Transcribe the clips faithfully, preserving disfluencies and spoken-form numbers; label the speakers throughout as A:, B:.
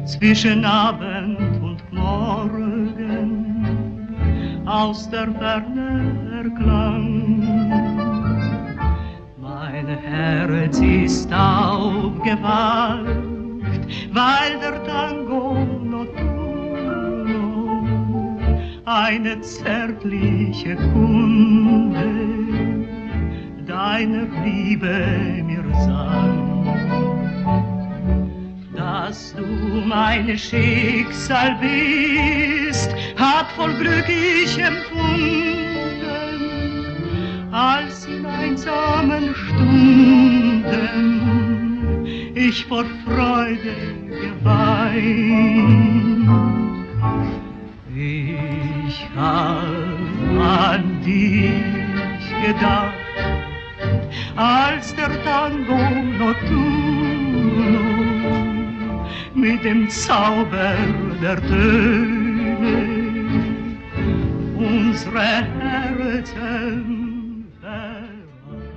A: zwischen Abend und Morgen aus der Ferne erklang. Mein Herz ist aufgewacht, weil der Tango notturno eine zärtliche Kunde deiner Liebe mir sang. Dass du mein Schicksal bist, hat voll Glück ich empfunden, als in einsamen Stunden ich vor Freude geweint. Ich hab an dich gedacht, als der Tango notturno mit dem Zauber der Töne unsere Herzen vereint.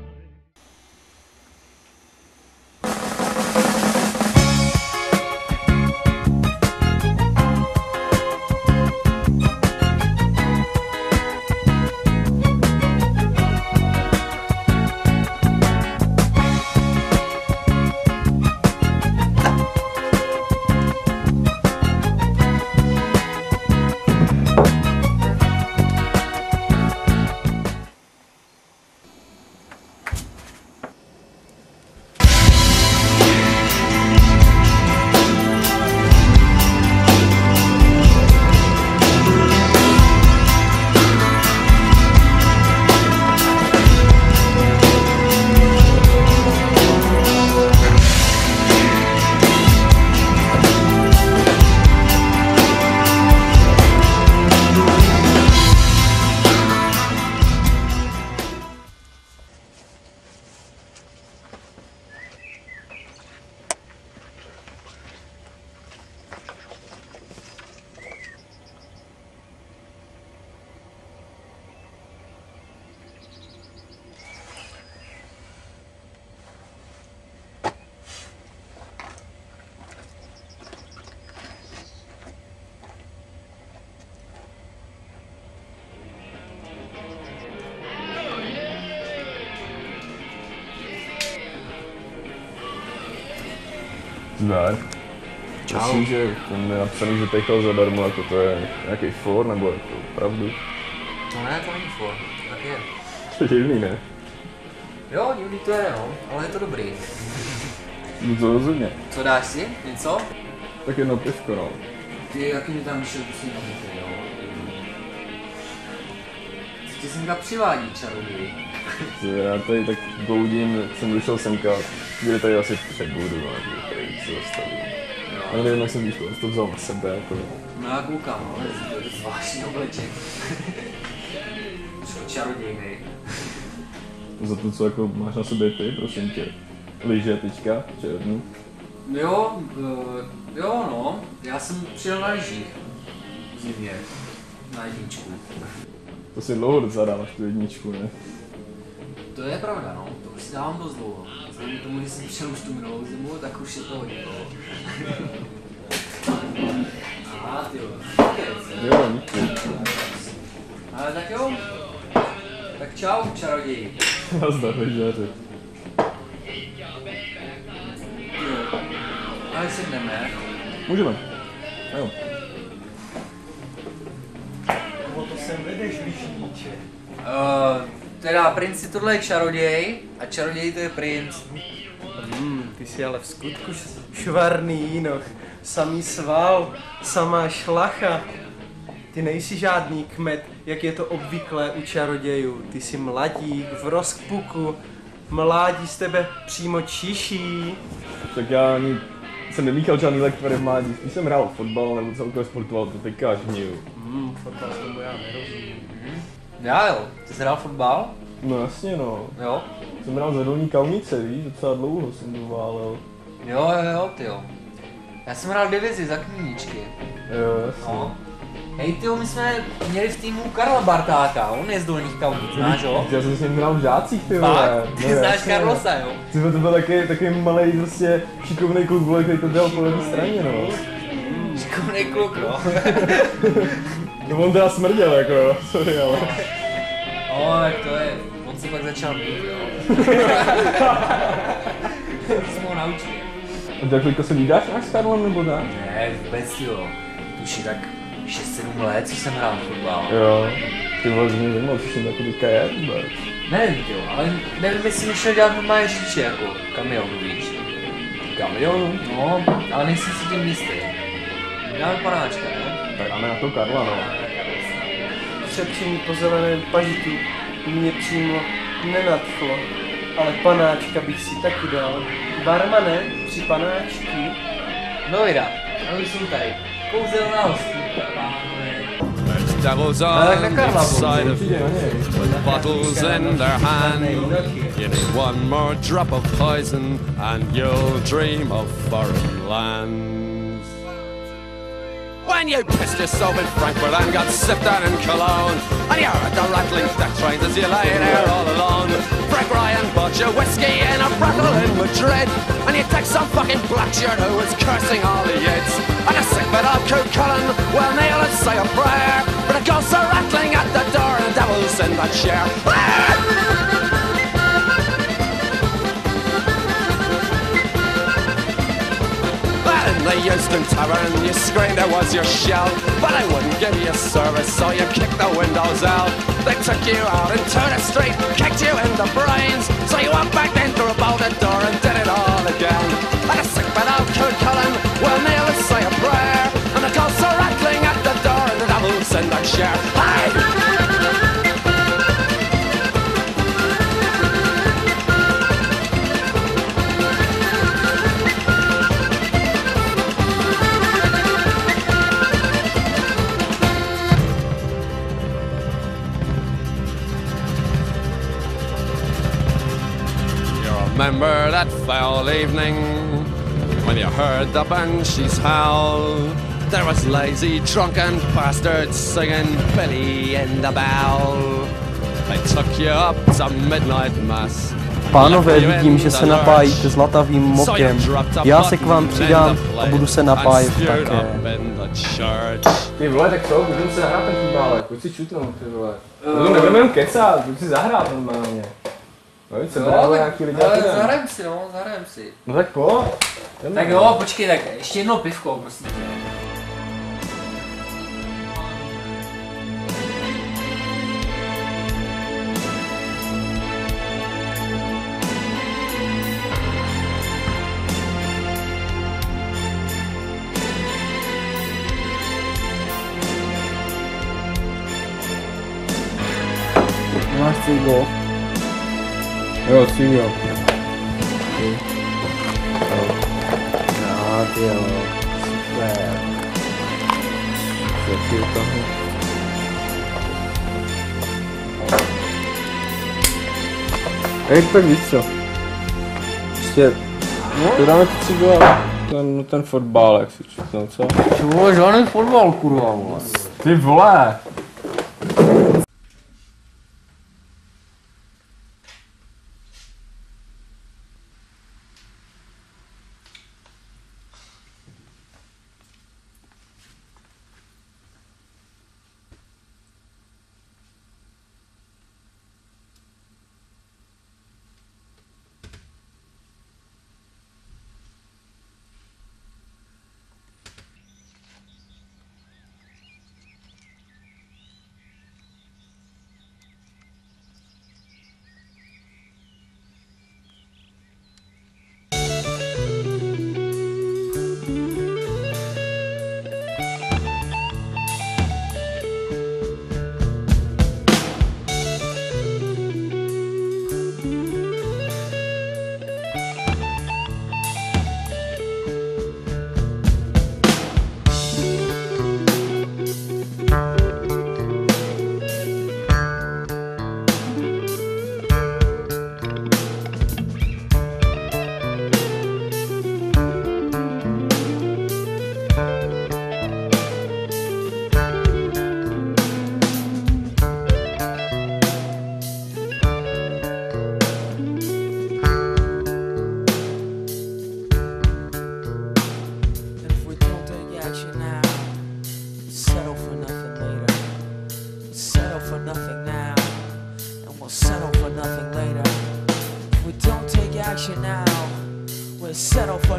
B: Zdar.
C: Čau.
B: Myslím, že tam je napsaný, že techal zadarmo, jako to je nějaký for, nebo je to opravdu?
C: To ne, to není for, tak je.
B: To je divný, ne?
C: Jo, divný to je, no, ale je to dobrý.
B: No to rozhodně.
C: Co dáš si? Něco?
B: Tak jedno pivko, no.
C: Ty, jaký mi tam vyšel si nabíte, jo? Co ti semka přivádí, čaroděj?
B: Já tady tak bloudím, jak jsem došel semka, kde tady asi přebudu, no, že tady se zastavím. Ale nevím, jak jsem víš, to vzal na sebe, jako.
C: No já koukám, no, to je zvláštní obleček. Čo, čaroděj, nej.
B: Za to, co jako máš na sobě ty, prosím tě. Lyže teďka, červnu.
C: Jo, uh, jo no, já jsem přijel na lyžích. V zimě. Na jedničku.
B: To si dlouho docela dáváš tu jedničku, ne?
C: To je pravda, no, to už si dávám dost dlouho. Vzhledem k tomu, že jsem přijel už tu minulou zimu, tak už je to hodně dlouho. Aha, ty jo.
B: Jo, díky.
C: Ale tak jo. Tak čau, čaroději.
B: Nazdar, lyžaři.
C: Jo. Ale si jdeme.
B: Můžeme. Jo.
D: O to sem vedeš, vyšníče.
C: Uh, teda princi tohle je čaroděj a čaroděj to je princ.
D: Hmm, ty jsi ale v skutku švarný jínoch. Samý sval, samá šlacha. Ty nejsi žádný kmet, jak je to obvyklé u čarodějů. Ty jsi mladík v rozpuku, mládí z tebe přímo čiší.
B: Tak já ani jsem nemíchal žádný lektory v mládí, spíš jsem hrál fotbal nebo celkově sportoval, to teďka až hniju.
D: Hmm, fotbal tomu já nerozumím.
C: Hmm. Já jo, ty jsi hrál fotbal?
B: No jasně no.
C: Jo?
B: Jsem hrál za Dolní Kaunice, víš, docela dlouho jsem to válel.
C: Jo, jo, jo, ty jo. Já jsem hrál divizi za knížky.
B: Jo, jasně.
C: No. Hej tyjo, my jsme měli v týmu Karla Bartáka, on je z Dolních Kaunic, znáš ho?
B: Já jsem s ním hrál v žácích, ty vole.
C: Fakt? Ty znáš Karlosa, jo?
B: Ty to byl taky, taky malej, prostě šikovnej kluk, vole, který to dělal po levé straně, no.
C: šikovnej kluk, no.
B: No on teda smrděl, jako jo, sorry, ale...
C: No, tak to je, on se pak začal mít, jo. Jsem ho naučil.
B: A tak teďka se vídáš až s Karlem, nebo ne?
C: Ne, vůbec jo. Tuši tak šest sedm let, co jsem hrál fotbal.
B: Jo, ty vole, mě zajímalo, co jsem jako teďka je vůbec.
C: Nevím, jo, ale nevím, jestli mi šel dělat normálně řidiče, jako kamionu, víš.
B: Kamionu?
C: No, ale nejsem si tím jistý. Dáme panáčka, ne?
B: Tak a ne na to Karla, no.
D: Třepčení po zeleném pažitu mě přímo nenadchlo, ale panáčka bych si taky dal. Barmane, tři panáčky.
C: No jda, no už jsem tady. Kouzelná hostůvka, pánové.
E: Devils
C: Ale tak
E: on
C: na Karla
E: each side
C: budu.
E: of with bottles in their hand. You need one more drop of poison and you'll dream of foreign lands. When you pissed yourself in Frankfurt and got sipped on in Cologne, and you heard the rattling death trains as you lay there all alone. Frank Ryan bought you whiskey in a brothel in Madrid, and you take some fucking black shirt who was cursing all the yids. And a sick bit of Coot Cullen will kneel and say a prayer, but it goes a rattling at the door and the devil's in that chair. In the Euston Tavern, you screamed it was your shell, but I wouldn't give you service, so you kicked the windows out. They took you out into the street, kicked you in the brains, so you walked back in through about the door and did it all again. And a sick bit of Coot Cullen will kneel and say a prayer, and the ghosts are rattling at the door and the devil's in their chair. Hey! Remember that foul evening when you heard the banshees howl? There was lazy, drunken bastards singing Billy in the Bowl. They took you up to midnight mass.
D: Pánové, vidím, že se napájíte zlatavým mokem. Já se k vám přidám a budu se napájet také.
B: Ty vole, tak co, budeme si zahrát ten fotbálek, pojď si čutnout, ty vole. No nebudeme jen kecat, pojď si zahrát normálně. No víc,
C: No,
B: no,
C: tak,
B: nějaký lidi
C: ale
B: půjdem.
C: zahrajem si, no, zahrajem si.
B: No tak po.
C: Tak jo, počkej, tak ještě jedno pivko, prosím tě.
B: Máš cigo? Jo, cigo. No, ty jo, super. Co ty toho? Ej, tak víš co? Prostě, to dáme ty cigo a ten, ten fotbálek si čutnou, co?
C: Ty vole, žádný fotbal, kurva, vole.
B: Ty vole!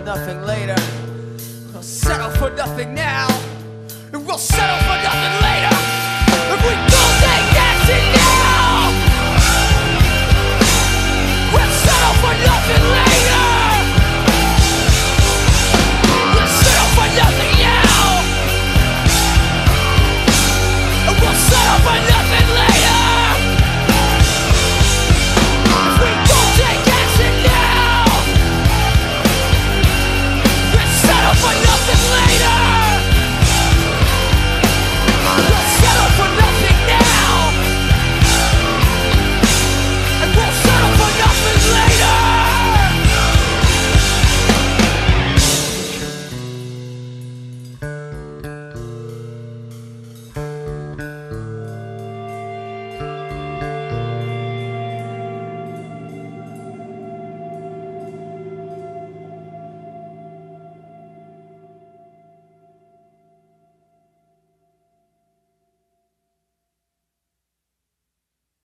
F: nothing later. We'll settle for nothing now, and we'll settle